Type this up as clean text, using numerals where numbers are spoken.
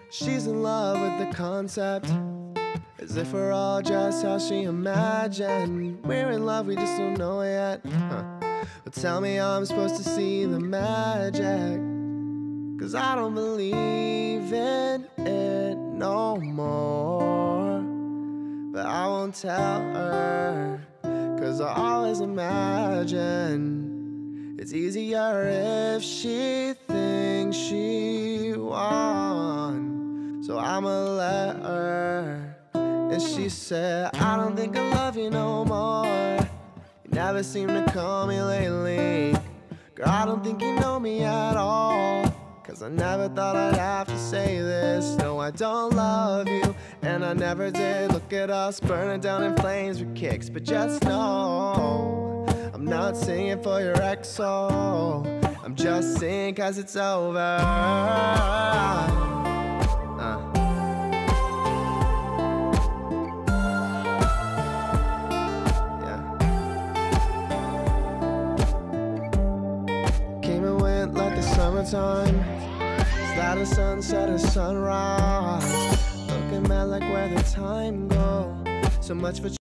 She's in love with the concept, as if we're all just how she imagined. We're in love, we just don't know it yet. But tell me how I'm supposed to see the magic, 'cause I don't believe in it no more. But I won't tell her, 'cause I always imagine it's easier if she thinks she won. So I'ma let her. And she said, I don't think I love you no more. You never seem to call me lately. Girl, I don't think you know me at all, 'cause I never thought I'd have to say this. No, I don't love you, and I never did. Look at us burning down in flames with kicks. But just know, I'm not singing for your ex soul. I'm just singing 'cause it's over. Came and went like the summertime. Is that a sunset or sunrise? Looking mad like where the time go. So much for